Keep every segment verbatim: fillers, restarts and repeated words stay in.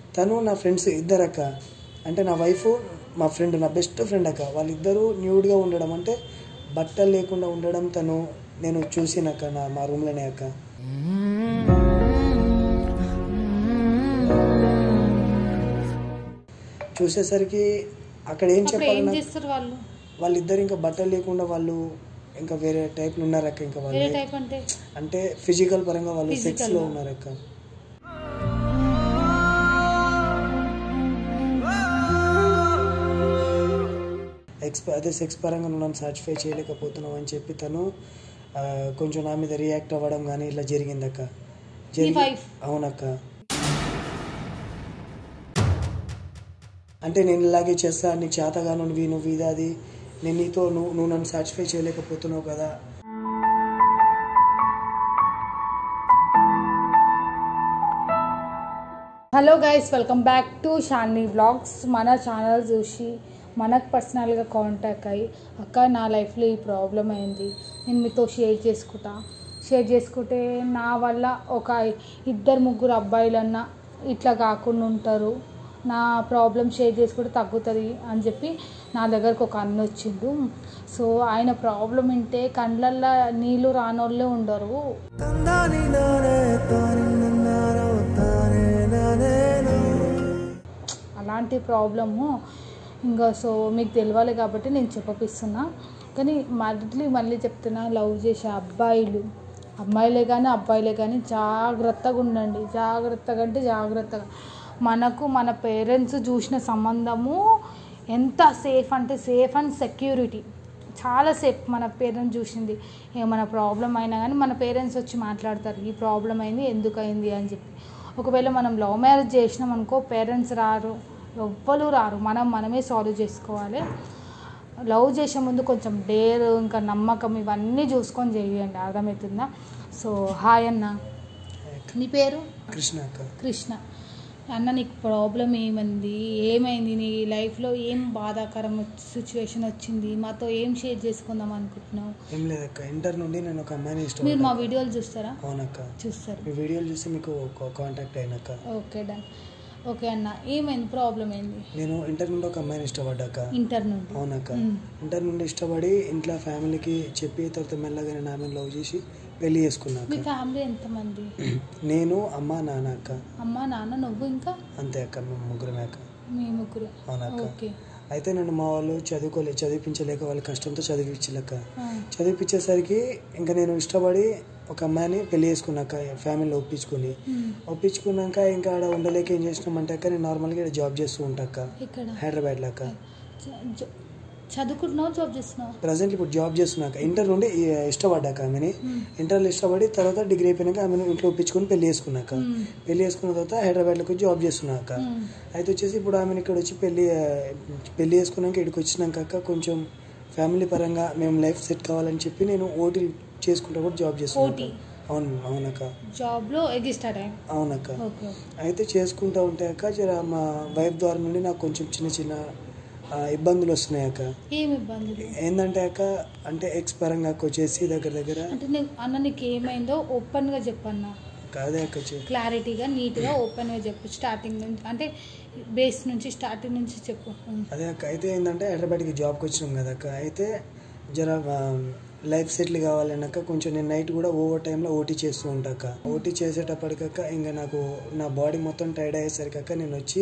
తను నా ఫ్రెండ్స్ ఇద్దరు అక్క, అంటే నా వైఫ్ మా ఫ్రెండ్, నా బెస్ట్ ఫ్రెండ్ అక్క, వాళ్ళిద్దరూ న్యూడ్గా ఉండడం అంటే బట్టలు లేకుండా ఉండడం తను నేను చూసినక్క నా మా రూమ్లోనే అక్క. చూసేసరికి అక్కడ ఏం చెప్పాలి, వాళ్ళిద్దరు ఇంకా బట్టలు లేకుండా వాళ్ళు ఇంకా వేరే టైప్లో ఉన్నారక్క. ఇంకా వాళ్ళు అంటే ఫిజికల్ పరంగా వాళ్ళు సెక్స్లో ఉన్నారక్క. ఎక్స్ అదే సెక్స్ పరంగా నన్ను సాటిస్ఫై చేయలేకపోతున్నావు అని చెప్పి తను కొంచెం నా మీద రియాక్ట్ అవ్వడం కానీ ఇట్లా జరిగిందక్క. జరిగి అవునక్క, అంటే నేను ఇలాగే చేస్తా, నీకు చేతగా నువ్వు నువ్వు ఇది అది, నేను నీతో నువ్వు నువ్వు నన్ను సాటిస్ఫై చేయలేకపోతున్నావు కదా. Hello guys, welcome back to Shanvi vlogs. మన ఛానల్ చూసి మనకు పర్సనల్గా కాంటాక్ట్ అయ్యి అక్క నా లైఫ్లో ఈ ప్రాబ్లం అయింది, నేను మీతో షేర్ చేసుకుంటా షేర్ చేసుకుంటే నా వల్ల ఒక ఇద్దరు ముగ్గురు అబ్బాయిలన్నా ఇట్లా కాకుండా ఉంటారు, నా ప్రాబ్లం షేర్ చేసుకుంటే తగ్గుతుంది అని చెప్పి నా దగ్గరకు ఒక అన్న వచ్చిండు. సో ఆయన ప్రాబ్లం వింటే కళ్ళల్లో నీళ్ళు రానోళ్ళే ఉండరు. అలాంటి ప్రాబ్లము ఇంకా సో మీకు తెలియాలి కాబట్టి నేను చెప్పపిస్తున్నా. కానీ మళ్ళీ మళ్ళీ చెప్తున్నా, లవ్ చేసే అబ్బాయిలు అమ్మాయిలే కానీ అబ్బాయిలే కానీ జాగ్రత్తగా ఉండండి. జాగ్రత్తగా అంటే జాగ్రత్తగా. మనకు మన పేరెంట్స్ చూసిన సంబంధము ఎంత సేఫ్ అంటే సేఫ్ అండ్ సెక్యూరిటీ, చాలా సేఫ్. మన పేరెంట్స్ చూసింది ఏమైనా ప్రాబ్లం అయినా కానీ మన పేరెంట్స్ వచ్చి మాట్లాడతారు, ఈ ప్రాబ్లం అయింది ఎందుకు అయింది అని చెప్పి. ఒకవేళ మనం లవ్ మ్యారేజ్ చేసినాం అనుకో, పేరెంట్స్ రారు, ఎవ్వరు రారు, మనం మనమే సాల్వ్ చేసుకోవాలి. లవ్ చేసే ముందు కొంచెం డేర్ ఇంకా నమ్మకం ఇవన్నీ చూసుకొని చేయండి, అర్థమవుతుందా? సో హాయ్ అన్న, నీ పేరు? కృష్ణ. కృష్ణ అన్న, నీకు ప్రాబ్లం ఏమైంది, ఏమైంది నీ లైఫ్లో, ఏం బాధాకరం సిచ్యువేషన్ వచ్చింది, మాతో ఏం షేర్ చేసుకుందాం అనుకుంటున్నావు? ఏం లేదక్క, ఇంటర్ నుండి నేను ఒక అమ్మాయిని ఇష్టం. మీరు మా వీడియోలు చూస్తారా? అవునక్క, చూస్తారు. మీ వీడియోలు చూసి మీకు కాంటాక్ట్ అయినాక. Okay done. ఓకే అన్న, ఏమైంది ప్రాబ్లం ఏంది? నేను ఇంటర్ నుండి ఒక అమ్మాయిని ఇష్టపడ్డాక. ఇంటర్ నుండి? అవునక్క, ఇంటర్ నుండి ఇష్టపడి ఇంట్లో ఫ్యామిలీకి చెప్పి తర్వాత మెల్లగా నేను ఆమెను లవ్ చేసి పెళ్లి చేసుకున్నాక. మీ ఫ్యామిలీ ఎంతమంది? నేను, అమ్మ, నాన్న అక్క. అమ్మ నాన్న నువ్వు ఇంకా? అంతే అక్క, మేము ముగ్గురమే అక్క. మీ ముగ్గురు? అవునక్క. ఓకే. అయితే నన్ను మా వాళ్ళు చదువుకోలే చదివించలేక వాళ్ళ కష్టంతో చదివించలేక చదివించేసరికి ఇంకా నేను ఇష్టపడి ఒక అమ్మాయిని పెళ్లి చేసుకున్నాక ఫ్యామిలీలో ఒప్పించుకుని ఒప్పించుకున్నాక ఇంకా ఆడ ఉండలేక ఏం చేసినామంటే అక్క, నేను నార్మల్గా జాబ్ చేస్తూ ఉంటాక హైదరాబాద్లో అక్క. చదువుకుంటున్నావు, జాబ్ చేస్తున్నావు? ప్రజెంట్ ఇప్పుడు జాబ్ చేస్తున్నాక. ఇంటర్ నుండి ఇష్టపడ్డాక ఆమెని, ఇంటర్లో ఇష్టపడి తర్వాత డిగ్రీ అయిపోయినాక ఆమెను ఇంట్లో ఒప్పించుకొని పెళ్లి చేసుకున్నాక, పెళ్లి చేసుకున్న తర్వాత హైదరాబాద్లోకి జాబ్ చేస్తున్నాక. అయితే వచ్చేసి ఇప్పుడు ఆమెను ఇక్కడ వచ్చి పెళ్లి పెళ్లి చేసుకున్నాక ఇక్కడికి వచ్చినాక కొంచెం ఫ్యామిలీ పరంగా మేము లైఫ్ సెట్ కావాలని చెప్పి నేను ఓటీలు చేసుకుంటా కూడా జాబ్ చేస్తున్నాను. అవును అవునక్క, జాబ్లో ఎగిస్టార్ట్. అవునక్క. అయితే చేసుకుంటూ ఉంటే అక్క జర మా వైఫ్ ద్వారా నుండి నాకు కొంచెం చిన్న చిన్న ఇబ్బందులు వస్తున్నాయి అక్క. ఏమి ఇబ్బందులు? ఏంటంటే అక్క, అంటే ఎక్స్ పరంగా వచ్చేసి దగ్గర దగ్గర. అంటే అన్న నీకు ఏమైందో ఓపెన్గా చెప్పన్నా. కాదే అక్క, క్లారిటీగా నీట్గా ఓపెన్గా చెప్పు, స్టార్టింగ్ నుంచి అంటే బేస్ నుంచి స్టార్టింగ్ నుంచి చెప్పు. అదే అక్క, అయితే ఏంటంటే హైదరాబాద్కి జాబ్కి వచ్చినాం కదా అక్క. అయితే జర లైఫ్ సెటిల్ కావాలన్నాక కొంచెం నేను నైట్ కూడా ఓవర్ టైంలో ఓటీ చేస్తూ ఉంటాక. ఓటీ చేసేటప్పటికక్క ఇంకా నాకు నా బాడీ మొత్తం టైర్డ్ అయ్యేసరికి అక్క నేను వచ్చి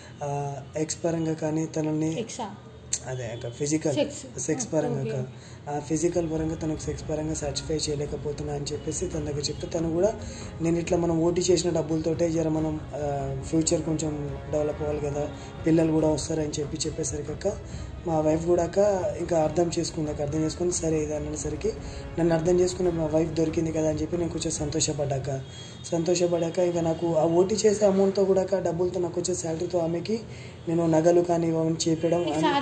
ఎక్స్ పరంగా కానీ తనని అదే అక్క ఫిజికల్ సెక్స్ పరంగా ఫిజికల్ పరంగా తనకు సెక్స్ పరంగా సాటిస్ఫై చేయలేకపోతున్నా అని చెప్పేసి తన దగ్గర చెప్తే తను కూడా నేను ఇట్లా మనం ఓటీ చేసిన డబ్బులతోటే జర మనం ఫ్యూచర్ కొంచెం డెవలప్ అవ్వాలి కదా, పిల్లలు కూడా వస్తారని చెప్పి చెప్పేసరికి అక్క మా వైఫ్ కూడా అక్క ఇంకా అర్థం చేసుకుందాక అర్థం చేసుకుని సరే ఇది అనేసరికి నన్ను అర్థం చేసుకుని మా వైఫ్ దొరికింది కదా అని చెప్పి నేను కొంచెం సంతోషపడ్డాక సంతోషపడ్డాక ఇంకా నాకు ఆ ఓటీ చేసే అమౌంట్తో కూడా డబ్బులతో నాకు వచ్చే శాలరీతో ఆమెకి నేను నగలు కానీ ఇవన్నీ చేపడం.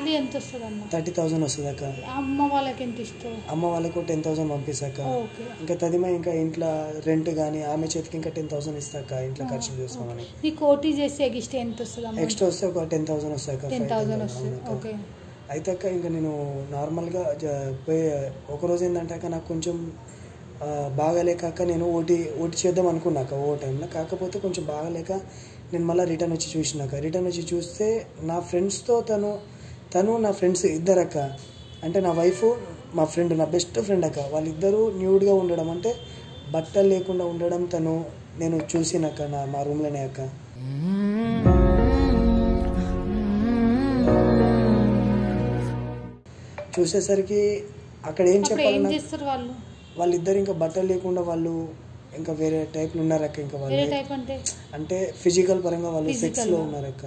థర్టీ థౌసండ్ వస్తుంది అక్క. అమ్మ వాళ్ళకి ఎంత ఇష్టం? అమ్మ వాళ్ళకు టెన్ థౌసండ్ పంపిస్తాక. ఇంకా తదిమా ఇంకా ఇంట్లో రెంట్ కానీ ఆమె చేతికి ఇంకా టెన్ థౌసండ్ ఇస్తాక ఇంట్లో ఖర్చు చేస్తామని. ఎక్స్ట్రా వస్తే ఒక టెన్ థౌసండ్ వస్తాక. అయితే అక్క ఇంకా నేను నార్మల్గా పోయి ఒకరోజు ఏంటంటే అక్క నాకు కొంచెం బాగాలేక నేను ఓటీ ఓటీ చేద్దాం అనుకున్నాక ఓ టైంలో. కాకపోతే కొంచెం బాగాలేక నేను మళ్ళీ రిటర్న్ వచ్చి చూసినాక రిటర్న్ వచ్చి చూస్తే నా ఫ్రెండ్స్తో తను తను నా ఫ్రెండ్స్ ఇద్దరక్క, అంటే నా వైఫ్ మా ఫ్రెండ్ నా బెస్ట్ ఫ్రెండ్ అక్క, వాళ్ళిద్దరూ న్యూడ్గా ఉండడం అంటే బట్టలు లేకుండా ఉండడం తను నేను చూసినాక నా మా రూమ్లోనే అక్క. చూసేసరికి అక్కడ ఏం చెప్పాలి, వాళ్ళిద్దరు ఇంకా బట్టలు లేకుండా వాళ్ళు ఇంకా వేరే టైప్లో ఉన్నారక్క. ఇంకా వాళ్ళు అంటే ఫిజికల్ పరంగా వాళ్ళు సెక్స్లో ఉన్నారక్క.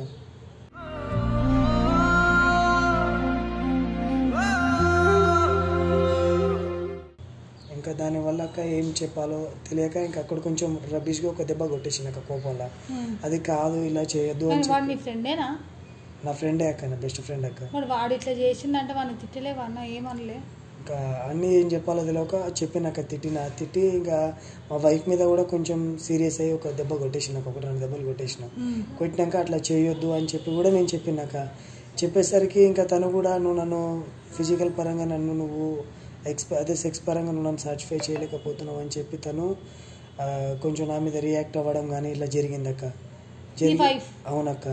ఇంకా దానివల్ల అక్క ఏం చెప్పాలో తెలియక ఇంకా అక్కడ కొంచెం రబీష్గా ఒక దెబ్బ కొట్టేసింది అక్క కోపంలో. అది కాదు ఇలా చేయొద్దు అని చెప్పి. నా ఫ్రెండే అక్క, నా బెస్ట్ ఫ్రెండ్ అక్క. వాడు ఇట్లా చేసిందంటే వాడిని తిట్టలేవా అన్న? ఏమనలే? ఇంకా అన్నీ ఏం చెప్పాలో తెలియక చెప్పినాక తిట్టిన తిట్టి ఇంకా మా వైఫ్ మీద కూడా కొంచెం సీరియస్ అయ్యి ఒక దెబ్బ కొట్టేసిన, ఒక రెండు దెబ్బలు కొట్టేసిన. కొట్టినాక అట్లా చేయొద్దు అని చెప్పి కూడా నేను చెప్పినాక చెప్పేసరికి ఇంకా తను కూడా నువ్వు నన్ను ఫిజికల్ పరంగా నన్ను నువ్వు ఎక్స్ప అదే సెక్స్ పరంగా నువ్వు నన్ను సాటిస్ఫై చేయలేకపోతున్నావు అని చెప్పి తను కొంచెం నా మీద రియాక్ట్ అవ్వడం కానీ ఇట్లా జరిగిందక్క. జరిగి అవునక్క,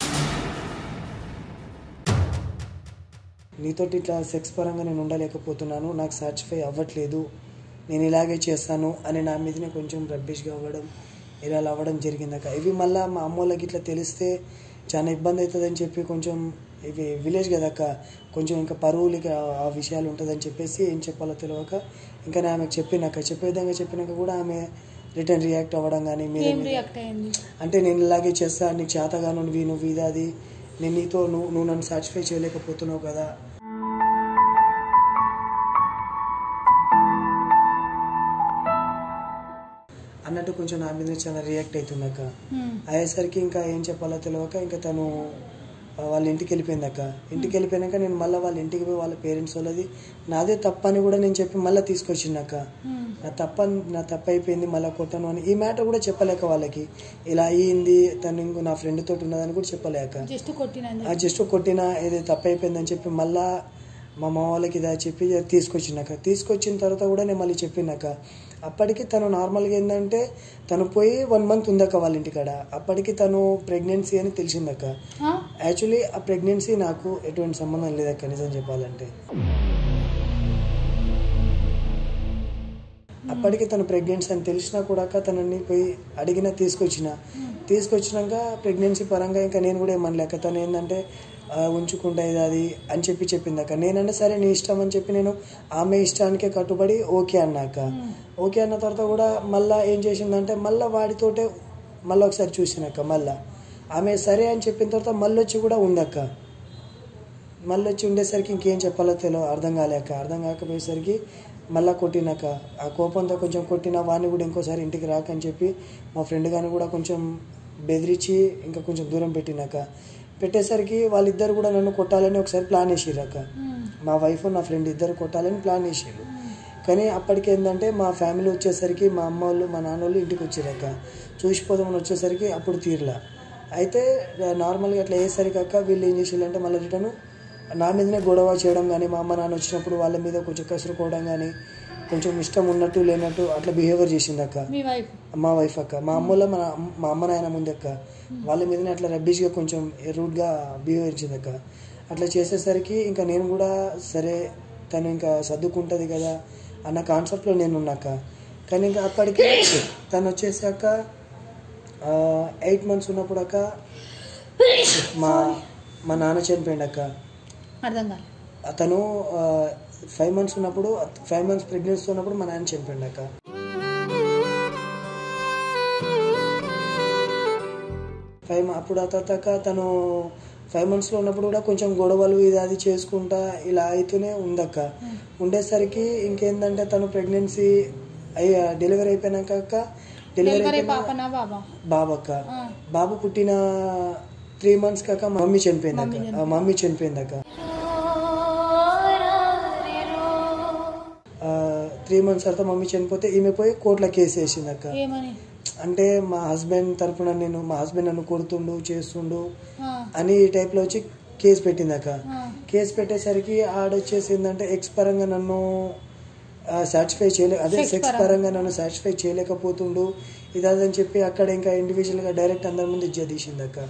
నీతోటి ఇట్లా సెక్స్ పరంగా నేను ఉండలేకపోతున్నాను, నాకు సాటిస్ఫై అవ్వట్లేదు, నేను ఇలాగే చేస్తాను అని నా మీదనే కొంచెం రబ్బిష్గా అవ్వడం ఇలా అవ్వడం జరిగిందక్క. ఇవి మళ్ళీ మా అమ్మోళ్ళకి ఇట్లా తెలిస్తే చాలా ఇబ్బంది అవుతుందని చెప్పి కొంచెం ఇవి విలేజ్ కదక్క, కొంచెం ఇంకా పరువులకి ఆ విషయాలు ఉంటుందని చెప్పేసి ఏం చెప్పాలో తెలియక ఇంకా నేను ఆమెకు చెప్పినాక చెప్పే విధంగా చెప్పినాక కూడా ఆమె రిటర్న్ రియాక్ట్ అవ్వడం కానీ మీద అంటే నేను ఇలాగే చేస్తా, నీకు చేతగాను నువ్వు నువ్వు ఇది అది, నేను నీతో నువ్వు నువ్వు నన్ను సాటిస్ఫై చేయలేకపోతున్నావు కదా అన్నట్టు కొంచెం నా మీద చాలా రియాక్ట్ అవుతుందక్క. అయ్యేసరికి ఇంకా ఏం చెప్పాలో తెలియక ఇంకా తను వాళ్ళ ఇంటికి వెళ్ళిపోయిందక్క. ఇంటికి వెళ్ళిపోయినాక నేను మళ్ళీ వాళ్ళ ఇంటికి పోయి వాళ్ళ పేరెంట్స్ వాళ్ళది నాదే తప్పని కూడా నేను చెప్పి మళ్ళీ తీసుకొచ్చిందక్క. నా తప్ప నా తప్పు అయిపోయింది మళ్ళీ కొట్టను అని ఈ మ్యాటర్ కూడా చెప్పలేక వాళ్ళకి ఇలా అయ్యింది, తను ఇంకో నా ఫ్రెండ్ తోటి ఉన్నదని కూడా చెప్పలేక జస్ట్ కొట్టినా ఏదో తప్పు అయిపోయిందని చెప్పి మళ్ళీ మా మా వాళ్ళకి ఇదా చెప్పి తీసుకొచ్చినాక తీసుకొచ్చిన తర్వాత కూడా నేను మళ్ళీ చెప్పినాక అప్పటికి తను నార్మల్గా ఏంటంటే తను పోయి వన్ మంత్ ఉందక్క వాళ్ళ ఇంటికాడ. అప్పటికి తను ప్రెగ్నెన్సీ అని తెలిసిందక్క. యాక్చువల్లీ ఆ ప్రెగ్నెన్సీ నాకు ఎటువంటి సంబంధం లేదక్క నిజం చెప్పాలంటే. అప్పటికి తను ప్రెగ్నెన్సీ అని తెలిసినా కూడా తనని పోయి అడిగినా తీసుకొచ్చిన తీసుకొచ్చినాక ప్రెగ్నెన్సీ పరంగా ఇంకా నేను కూడా ఏమనలేక తను ఏంటంటే ఉంచుకుంటా ఇది అది అని చెప్పి చెప్పిందాక నేనంటే సరే నీ ఇష్టం అని చెప్పి నేను ఆమె ఇష్టానికే కట్టుబడి ఓకే అన్నాక ఓకే అన్న తర్వాత కూడా మళ్ళీ ఏం చేసిందంటే మళ్ళీ వాడితోటే మళ్ళీ ఒకసారి చూసినాక మళ్ళీ ఆమె సరే అని చెప్పిన తర్వాత మళ్ళీ వచ్చి కూడా ఉందక్క. మళ్ళీ వచ్చి ఉండేసరికి ఇంకేం చెప్పాలో తెలియదు, అర్థం కాలేక అర్థం కాకపోయేసరికి మళ్ళీ కొట్టినాక ఆ కోపంతో కొంచెం కొట్టిన వాడిని కూడా ఇంకోసారి ఇంటికి రాకని చెప్పి మా ఫ్రెండ్ కానీ కూడా కొంచెం బెదిరించి ఇంకా కొంచెం దూరం పెట్టినాక పెట్టేసరికి వాళ్ళిద్దరు కూడా నన్ను కొట్టాలని ఒకసారి ప్లాన్ వేసిర్రక్క. మా వైఫ్ నా ఫ్రెండ్ ఇద్దరు కొట్టాలని ప్లాన్ వేసారు. కానీ అప్పటికి ఏంటంటే మా ఫ్యామిలీ వచ్చేసరికి మా అమ్మ వాళ్ళు మా నాన్న వాళ్ళు ఇంటికి వచ్చారక్క. చూసిపోదామని వచ్చేసరికి అప్పుడు తీరలా. అయితే నార్మల్గా అట్లా అయ్యేసరికి అక్క వీళ్ళు ఏం చేసేయాలంటే మళ్ళీ రిటర్న్ నా మీదనే గొడవ చేయడం కానీ మా అమ్మ నాన్న వచ్చినప్పుడు వాళ్ళ మీద కొంచెం కసురుకోవడం కానీ కొంచెం ఇష్టం ఉన్నట్టు లేనట్టు అట్లా బిహేవియర్ చేసింది అక్క మా వైఫ్ అక్క. మా అమ్మలో మన మా అమ్మ నాయన ముందు అక్క వాళ్ళ మీదనే అట్లా రబ్బిష్గా కొంచెం రూడ్గా బిహేవియర్ ఇచ్చింది అక్క. అట్లా చేసేసరికి ఇంకా నేను కూడా సరే తను ఇంకా సర్దుకుంటుంది కదా అన్న కాన్సెప్ట్లో నేను ఉన్నాక. కానీ ఇంకా అప్పటికి తను వచ్చేసాక ఎయిట్ మంత్స్ ఉన్నప్పుడు అక్క మా మా నాన్న చనిపోయింది అక్క. అతను ఫైవ్ మంత్స్ ఉన్నప్పుడు ఫైవ్ మంత్స్ ప్రెగ్నెన్సీ ఉన్నప్పుడు మా నాన్న చనిపోయింది అక్క. ఫైవ్ అప్పుడు ఆ తర్వాత తను ఫైవ్ మంత్స్లో ఉన్నప్పుడు కూడా కొంచెం గొడవలు ఇది అది చేసుకుంటా ఇలా అవుతూనే ఉందక్క. ఉండేసరికి ఇంకేందంటే తను ప్రెగ్నెన్సీ అయ్యి డెలివరీ అయిపోయినాక అక్క డెలివరీ అయిపోయిన బాబక్క బాబు పుట్టిన త్రీ మంత్స్ కాక మమ్మీ చనిపోయింది అక్క. మమ్మీ చనిపోయింది అక్క. త్రీ మంత్స్ తర్వాత మమ్మీ చనిపోతే ఈమె పోయి కోర్టులో కేసు వేసింది అక్క. అంటే మా హస్బెండ్ తరఫున నేను మా హస్బెండ్ నన్ను కొడుతుండు చేస్తుండు అని ఈ టైప్లో వచ్చి కేసు పెట్టింది అక్క. కేసు పెట్టేసరికి ఆడొచ్చేసి ఏంటంటే ఎక్స్ పరంగా నన్ను సాటిస్ఫై చేయలే అదే సెక్స్ పరంగా నన్ను సాటిస్ఫై చేయలేకపోతుండు ఇది అదని చెప్పి అక్కడ ఇంకా ఇండివిజువల్గా డైరెక్ట్ అందరి ముందు ఇజ్జ తీసింది అక్క.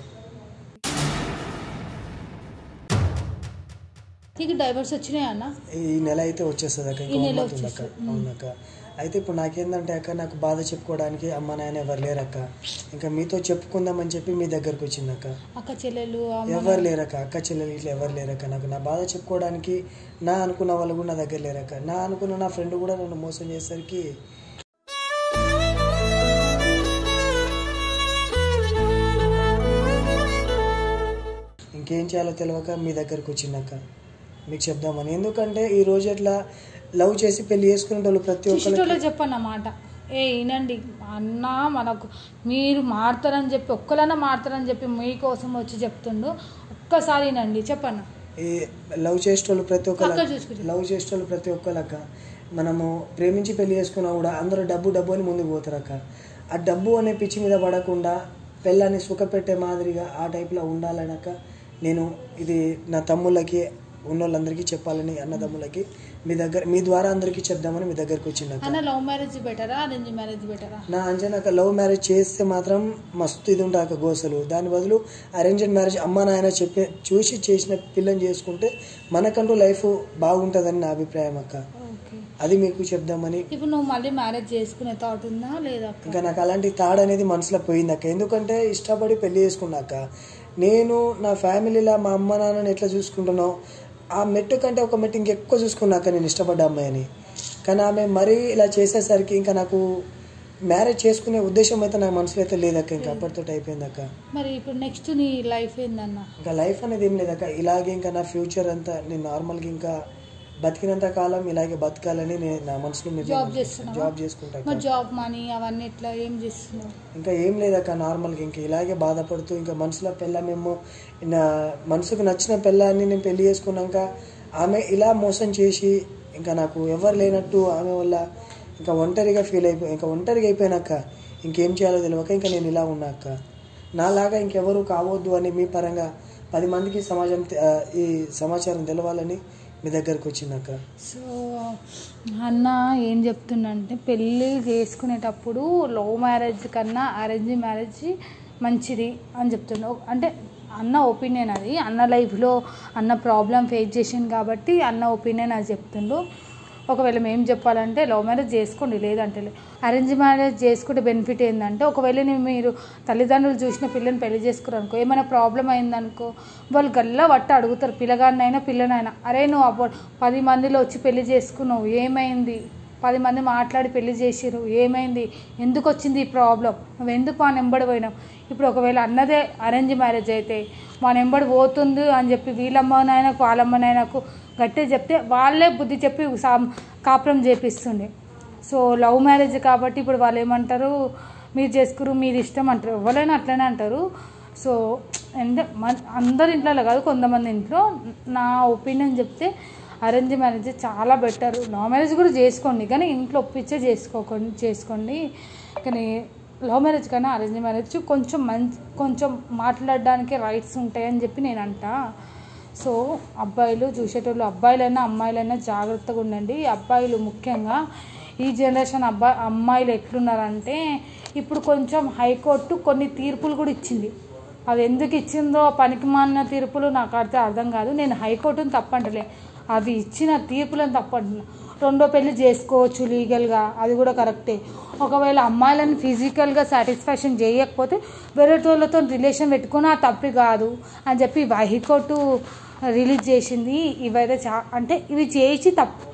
నీకు డైవర్స్ వచ్చినాయి అన్న? ఈ నెల అయితే వచ్చేస్తుంది అక్క, ఇంకా అక్క. అవునక్క. అయితే ఇప్పుడు నాకేందంటే అక్క నాకు బాధ చెప్పుకోవడానికి అమ్మ నాయన ఎవరు లేరక్క, ఇంకా మీతో చెప్పుకుందామని చెప్పి మీ దగ్గరకు వచ్చిందక్క. అక్క చెల్లెలు ఎవరు లేరక్క, అక్క చెల్లెలు ఇట్లా ఎవరు లేరక్క. నాకు నా బాధ చెప్పుకోవడానికి నా అనుకున్న వాళ్ళు కూడా నా దగ్గర లేరక్క. నా అనుకున్న నా ఫ్రెండ్ కూడా నన్ను మోసం చేసేసరికి ఇంకేం చేయాలో తెలియక మీ దగ్గరకు వచ్చిందక్క మీకు చెప్దామని. ఎందుకంటే ఈ రోజు ఎట్లా లవ్ చేసి పెళ్లి చేసుకునే వాళ్ళు ప్రతి ఒక్కరు చెప్పన్నమాట, ఏ వినండి అన్న మనకు మీరు మారుతారని చెప్పి ఒక్కలన్నా మారుతారని చెప్పి మీకోసం వచ్చి చెప్తుండు, ఒక్కసారి వినండి చెప్పన్న. ఈ లవ్ చేసేటోళ్ళు ప్రతి ఒక్కరు లవ్ చేసేటోళ్ళు ప్రతి ఒక్కరక్క మనము ప్రేమించి పెళ్లి చేసుకున్నా కూడా అందరూ డబ్బు డబ్బు అని ముందుకు పోతారక్క. ఆ డబ్బు అనే పిచ్చి మీద పడకుండా పెళ్ళాన్ని సుఖపెట్టే మాదిరిగా ఆ టైప్లో ఉండాలనక్క నేను ఇది నా తమ్ముళ్ళకి ఉన్నోళ్ళందరికీ చెప్పాలని అన్నదమ్ములకి మీ దగ్గర మీ ద్వారా అందరికీ చెప్దామని మీ దగ్గరకు వచ్చింది. లవ్ మ్యారేజ్ బెటరా అరేంజ్ మ్యారేజ్ బెటరా? నా అంచనాక లవ్ మ్యారేజ్ చేస్తే మాత్రం మస్తు ఇది ఉంటాక గోసలు, దాని బదులు అరేంజ్డ్ మ్యారేజ్ అమ్మ నాయన చెప్పి చూసి చేసిన పిల్లని చేసుకుంటే మనకంటూ లైఫ్ బాగుంటుందని నా అభిప్రాయం అక్క. అది మీకు చెప్దామని. ఇప్పుడు నువ్వు మళ్ళీ మ్యారేజ్ చేసుకునే థాట్ ఉందా లేదా? ఇంకా నాకు అలాంటి థాట్ అనేది మనసులో పోయింది అక్క. ఎందుకంటే ఇష్టపడి పెళ్లి చేసుకున్నాక నేను నా ఫ్యామిలీలో మా అమ్మ నాన్నని ఎట్లా చూసుకుంటున్నానో ఆ మెట్టు కంటే ఒక మెట్టు ఇంకెక్కువ చూసుకున్నాక నేను ఇష్టపడ్డ అమ్మాయిని. కానీ ఆమె మరీ ఇలా చేసేసరికి ఇంకా నాకు మ్యారేజ్ చేసుకునే ఉద్దేశం అయితే నా మనసులో అయితే లేదక్క. ఇంకా అప్పటితో అయిపోయింది అక్క. మరి ఇప్పుడు నెక్స్ట్ నీ లైఫ్ ఏందన్న? ఇంకా లైఫ్ అనేది ఏం లేదక్క, ఇలాగే ఇంకా నా ఫ్యూచర్ అంతా నేను నార్మల్గా ఇంకా బతికినంత కాలం ఇలాగే బతకాలని నేను నా మనసులో జాబ్ చేస్తున్నా జాబ్ చేసుకుంటా. జాబ్ మనీ అవన్నీ ఇట్లా ఏం చేస్తున్నావు? ఇంకా ఏం లేదక్క, నార్మల్గా ఇంకా ఇలాగే బాధపడుతూ ఇంకా మనసులో పెళ్ళ మేము నా మనసుకు నచ్చిన పెళ్ళాన్ని నేను పెళ్లి చేసుకున్నాక ఆమె ఇలా మోసం చేసి ఇంకా నాకు ఎవరు లేనట్టు ఆమె వల్ల ఇంకా ఒంటరిగా ఫీల్ అయిపోయి ఇంకా ఒంటరిగా అయిపోయినాక ఇంకేం చేయాలో తెలియక ఇంకా నేను ఇలా ఉన్నాక నాలాగా ఇంకెవరు కావద్దు అని మీ పరంగా పది మందికి సమాజం ఈ సమాచారం తెలవాలని మీ దగ్గరకు వచ్చిందాక. సో అన్న ఏం చెప్తుండంటే పెళ్ళి చేసుకునేటప్పుడు లవ్ మ్యారేజ్ కన్నా అరేంజ్ మ్యారేజ్ మంచిది అని చెప్తుండు. అంటే అన్న ఒపీనియన్ అది, అన్న లైఫ్లో అన్న ప్రాబ్లం ఫేస్ చేసింది కాబట్టి అన్న ఒపీనియన్ అది చెప్తుండు. ఒకవేళ మేము చెప్పాలంటే లవ్ మ్యారేజ్ చేసుకోండి, లేదంటే అరేంజ్ మ్యారేజ్ చేసుకుంటే బెనిఫిట్ ఏంటంటే ఒకవేళ మీరు తల్లిదండ్రులు చూసిన పిల్లని పెళ్లి చేసుకున్నారు అనుకో, ఏమైనా ప్రాబ్లం అయిందనుకో వాళ్ళు గల్లా పట్టి అడుగుతారు, పిల్లగాడినైనా పిల్లనైనా, అరే నువ్వు అప్పుడు పది మందిలో వచ్చి పెళ్లి చేసుకున్నావు ఏమైంది, పది మంది మాట్లాడి పెళ్లి చేసిరు ఏమైంది, ఎందుకు వచ్చింది ఈ ప్రాబ్లం, నువ్వు ఎందుకు మా నెంబడి పోయినావు. ఇప్పుడు ఒకవేళ అన్నదే అరేంజ్ మ్యారేజ్ అయితే మా నెంబడి పోతుంది అని చెప్పి వీళ్ళమ్మనైనాకు వాళ్ళమ్మనైనాకు గట్టిగా చెప్తే వాళ్ళే బుద్ధి చెప్పి కాపురం చేపిస్తుండే. సో లవ్ మ్యారేజ్ కాబట్టి ఇప్పుడు వాళ్ళు ఏమంటారు, మీరు చేసుకురు మీరు ఇష్టం అంటారు, ఎవరైనా అట్లనే అంటారు. సో ఎంత అందరి ఇంట్లో కాదు, కొంతమంది ఇంట్లో నా ఒపీనియన్ చెప్తే అరేంజ్ మ్యారేజ్ చాలా బెటర్. లవ్ మ్యారేజ్ కూడా చేసుకోండి కానీ ఇంట్లో ఒప్పించే చేసుకోకండి చేసుకోండి కానీ లవ్ మ్యారేజ్ కన్నా అరేంజ్ మ్యారేజ్ కొంచెం మంచి కొంచెం మాట్లాడడానికి రైట్స్ ఉంటాయని చెప్పి నేను అంట. సో అబ్బాయిలు చూసేటోళ్ళు అబ్బాయిలైనా అమ్మాయిలైనా జాగ్రత్తగా ఉండండి. అబ్బాయిలు ముఖ్యంగా ఈ జనరేషన్ అబ్బాయి అమ్మాయిలు ఎట్లున్నారంటే ఇప్పుడు కొంచెం హైకోర్టు కొన్ని తీర్పులు కూడా ఇచ్చింది. అది ఎందుకు ఇచ్చిందో పనికిమాలిన తీర్పులు నాకు అర్థం అర్థం కాదు. నేను హైకోర్టుని తప్పంటలే, అవి ఇచ్చిన తీర్పులను తప్పంటున్నా. రెండో పెళ్లి చేసుకోవచ్చు లీగల్గా, అది కూడా కరెక్టే. ఒకవేళ అమ్మాయిలను ఫిజికల్గా సాటిస్ఫాక్షన్ చేయకపోతే వేరే వాళ్ళతో రిలేషన్ పెట్టుకుని ఆ తప్పి కాదు అని చెప్పి హైకోర్టు రిలీజ్ చేసింది. ఇవైతే చా అంటే ఇవి చేసి తప్పు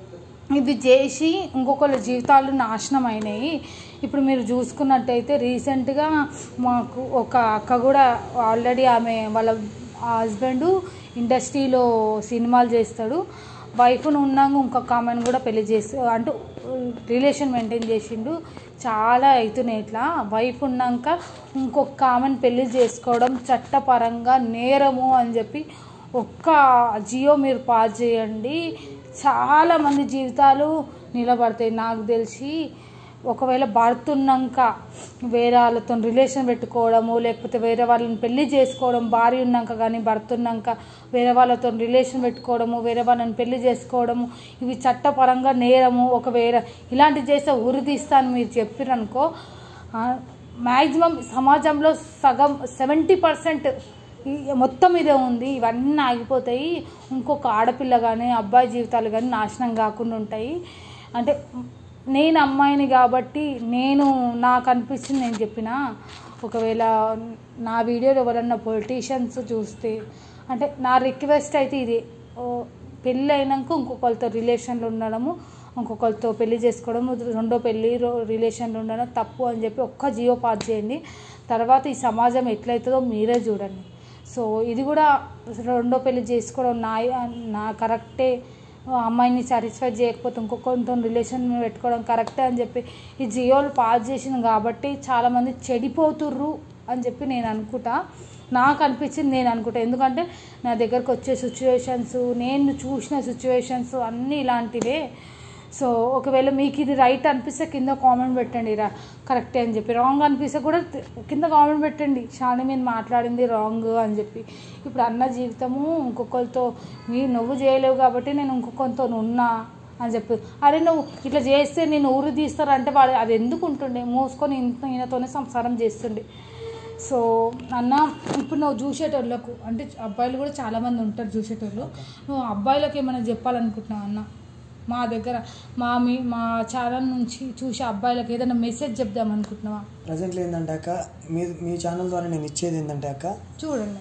ఇవి చేసి ఇంకొకళ్ళ జీవితాలు నాశనం అయినాయి. ఇప్పుడు మీరు చూసుకున్నట్టయితే రీసెంట్గా మాకు ఒక అక్క కూడా ఆల్రెడీ ఆమె వాళ్ళ హస్బెండ్ ఇండస్ట్రీలో సినిమాలు చేస్తాడు, వైఫ్ను ఉన్నాక ఇంకొక ఆమెను కూడా పెళ్లి చేసి అంటూ రిలేషన్ మెయింటైన్ చేసిండు. చాలా అవుతున్నాయి ఇట్లా. వైఫ్ ఉన్నాక ఇంకొక ఆమెను పెళ్లి చేసుకోవడం చట్టపరంగా నేరము అని చెప్పి ఒక్క జియో మీరు పాస్ చేయండి, చాలామంది జీవితాలు నిలబడతాయి. నాకు తెలిసి ఒకవేళ భర్త ఉన్నాక వేరే వాళ్ళతో రిలేషన్ పెట్టుకోవడము, లేకపోతే వేరే వాళ్ళని పెళ్లి చేసుకోవడం, భార్య ఉన్నాక కానీ భర్త ఉన్నాక వేరే వాళ్ళతో రిలేషన్ పెట్టుకోవడము, వేరే వాళ్ళని పెళ్లి చేసుకోవడము, ఇవి చట్టపరంగా నేరము. ఒకవేళ ఇలాంటివి చేస్తే ఉరి తీస్తాను మీరు చెప్పారనుకో, మ్యాక్సిమం సమాజంలో సగం సెవెంటీ పర్సెంట్ మొత్తం ఇదే ఉంది. ఇవన్నీ ఆగిపోతాయి. ఇంకొక ఆడపిల్ల కానీ అబ్బాయి జీవితాలు కానీ నాశనం కాకుండా ఉంటాయి. అంటే నేను అమ్మాయిని కాబట్టి నేను నాకు అనిపించింది నేను చెప్పిన. ఒకవేళ నా వీడియోలో ఎవరన్నా పొలిటీషియన్స్ చూస్తే, అంటే నా రిక్వెస్ట్ అయితే ఇది, పెళ్ళి అయినాక ఇంకొకరితో రిలేషన్లు ఉండడము, ఇంకొకరితో పెళ్లి చేసుకోవడము, రెండో పెళ్ళి రిలేషన్లు ఉండడం తప్పు అని చెప్పి ఒక్క జియో పాస్ చేయండి. తర్వాత ఈ సమాజం ఎట్లయితుందో మీరే చూడండి. సో ఇది కూడా రెండో పెళ్లి చేసుకోవడం నా నా కరెక్టే, అమ్మాయిని సాటిస్ఫై చేయకపోతే ఇంకొకరితో రిలేషన్ పెట్టుకోవడం కరెక్టే అని చెప్పి ఈ జియోలు పాస్ చేసింది కాబట్టి చాలామంది చెడిపోతుర్రు అని చెప్పి నేను అనుకుంటా. నాకు అనిపించింది నేను అనుకుంటా. ఎందుకంటే నా దగ్గరకు వచ్చే సిచ్యువేషన్స్, నేను చూసిన సిచ్యువేషన్స్ అన్నీ ఇలాంటివే. సో ఒకవేళ మీకు ఇది రైట్ అనిపిస్తే కింద కామెంట్ పెట్టండి రా కరెక్టే అని చెప్పి, రాంగ్ అనిపిస్తే కూడా కింద కామెంట్ పెట్టండి షాని మీరు మాట్లాడింది రాంగ్ అని చెప్పి. ఇప్పుడు అన్న జీవితము ఇంకొకరితో మీ నువ్వు చేయలేవు కాబట్టి నేను ఇంకొకరితో ఉన్నా అని చెప్పి, అరే నువ్వు ఇట్లా చేస్తే నేను ఊరు తీస్తారంటే వాడు అది ఎందుకు ఉంటుండే, మూసుకొని ఇంత ఈయనతోనే సంసారం చేస్తుండే. సో అన్న ఇప్పుడు నువ్వు చూసేటోళ్ళకు, అంటే అబ్బాయిలు కూడా చాలామంది ఉంటారు చూసేటోళ్ళు, నువ్వు అబ్బాయిలకు ఏమైనా చెప్పాలనుకుంటున్నావు అన్న? మా దగ్గర మా మీ మా ఛానల్ నుంచి చూసే అబ్బాయిలకు ఏదైనా మెసేజ్ చెప్దాం అనుకుంటున్నావా? ప్రజెంట్లో ఏంటంటే అక్క, మీ మీ ఛానల్ ద్వారా నేను ఇచ్చేది ఏంటంటే అక్క, చూడండి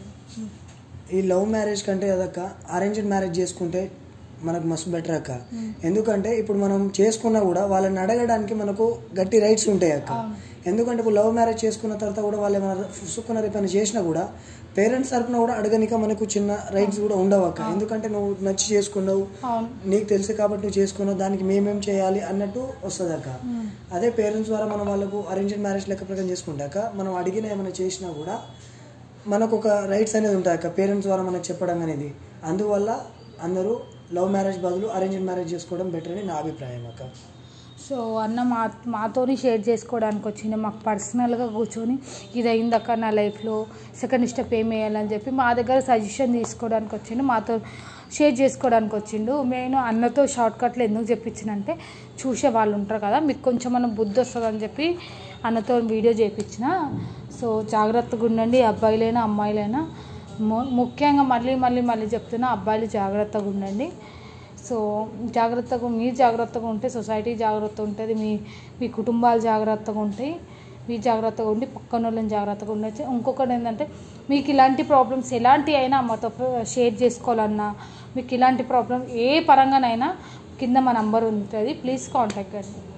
ఈ లవ్ మ్యారేజ్ కంటే అదక్క అరేంజ్డ్ మ్యారేజ్ చేసుకుంటే మనకు మస్తు బెటర్ అక్క. ఎందుకంటే ఇప్పుడు మనం చేసుకున్నా కూడా వాళ్ళని అడగడానికి మనకు గట్టి రైట్స్ ఉంటాయి అక్క. ఎందుకంటే ఇప్పుడు లవ్ మ్యారేజ్ చేసుకున్న తర్వాత కూడా వాళ్ళు ఏమైనా సుక్కున్న రేపైనా చేసినా కూడా పేరెంట్స్ తరపున కూడా అడగనిక మనకు చిన్న రైట్స్ కూడా ఉండవు అక్క. ఎందుకంటే నువ్వు నచ్చి చేసుకున్నావు, నీకు తెలుసు కాబట్టి నువ్వు చేసుకున్నావు, దానికి మేమేం చేయాలి అన్నట్టు వస్తుంది అక్క. అదే పేరెంట్స్ ద్వారా మనం వాళ్ళకు అరేంజ్డ్ మ్యారేజ్ లెక్క ప్రకారం చేసుకుంటాక మనం అడిగిన ఏమైనా చేసినా కూడా మనకు ఒక రైట్స్ అనేది ఉంటాయి అక్క, పేరెంట్స్ ద్వారా మనకు చెప్పడం అనేది. అందువల్ల అందరూ లవ్ మ్యారేజ్ బదులు అరేంజ్డ్ మ్యారేజ్ చేసుకోవడం బెటర్ అని నా అభిప్రాయం అక్క. సో అన్న మా మాతోని షేర్ చేసుకోవడానికి వచ్చింది, మాకు పర్సనల్గా కూర్చొని ఇది అయిందక్క నా లైఫ్లో, సెకండ్ స్టెప్ ఏం వేయాలని చెప్పి మా దగ్గర సజెషన్ తీసుకోవడానికి వచ్చిండు, మాతో షేర్ చేసుకోవడానికి వచ్చిండు. నేను అన్నతో షార్ట్ కట్లు ఎందుకు చెప్పించినంటే చూసే వాళ్ళు ఉంటారు కదా, మీకు కొంచెం మనం బుద్ధి వస్తుందని చెప్పి అన్నతో వీడియో చేయించిన. సో జాగ్రత్తగా ఉండండి, అబ్బాయిలైనా అమ్మాయిలైనా. ముఖ్యంగా మళ్ళీ మళ్ళీ మళ్ళీ చెప్తున్నా, అబ్బాయిలు జాగ్రత్తగా ఉండండి. సో జాగ్రత్తగా మీరు జాగ్రత్తగా ఉంటే సొసైటీ జాగ్రత్త ఉంటుంది, మీ మీ కుటుంబాలు జాగ్రత్తగా ఉంటాయి, మీరు జాగ్రత్తగా ఉండి పక్కన వాళ్ళని జాగ్రత్తగా ఉండొచ్చు. ఇంకొకటి ఏంటంటే మీకు ఇలాంటి ప్రాబ్లమ్స్ ఎలాంటి అయినా మాతో షేర్ చేసుకోవాలన్నా, మీకు ఇలాంటి ప్రాబ్లం ఏ పరంగానైనా కింద మా నంబర్ ఉంటుంది, ప్లీజ్ కాంటాక్ట్ కండి.